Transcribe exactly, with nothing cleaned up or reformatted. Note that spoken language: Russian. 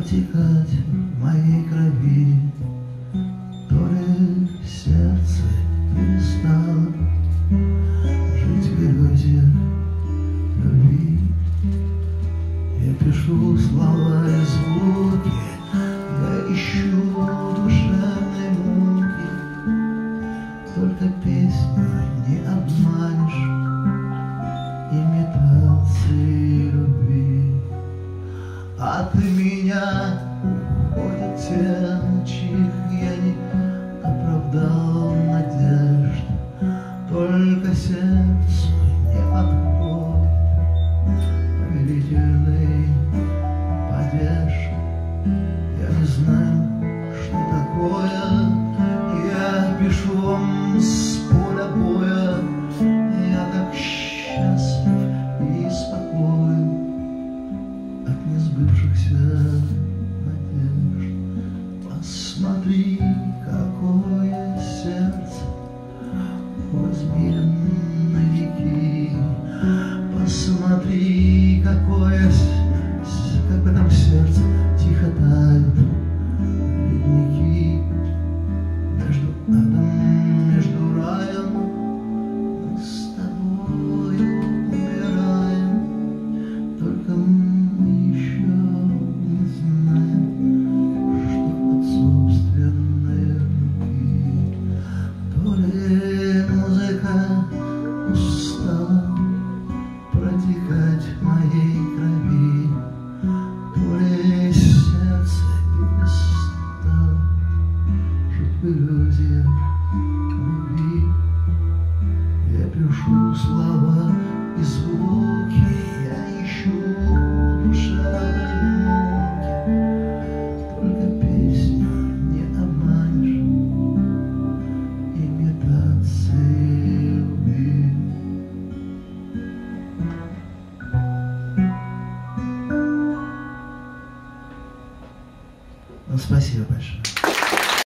протекать в моей крови, то ли сердце перестало жить в иллюзиях любви. Я пишу слова и звуки, я ищу душевной муки, только песню не обманешь имитацией любви. А ты меня уходят те, чьих я не оправдал надежд, только сердцу не подходит повелительный падеж. Я не знаю, что такое, я пишу вам с поля боя, я так счастлив и спокоен от несбывшихся надежд. Посмотри, какое сердце размерено веки, посмотри, какое, как в этом сердце тихо тают ледники. Между адом, между раем мы с тобою умираем, только мы еще не знаем, что от собственной руки. То ли музыка устала протекать в моей крови, то ли сердце перестало жить в иллюзиях любви. Я пишу слова и звуки, я ищу душевной муки, только песню не обманешь имитацией любви. Ну, спасибо большое.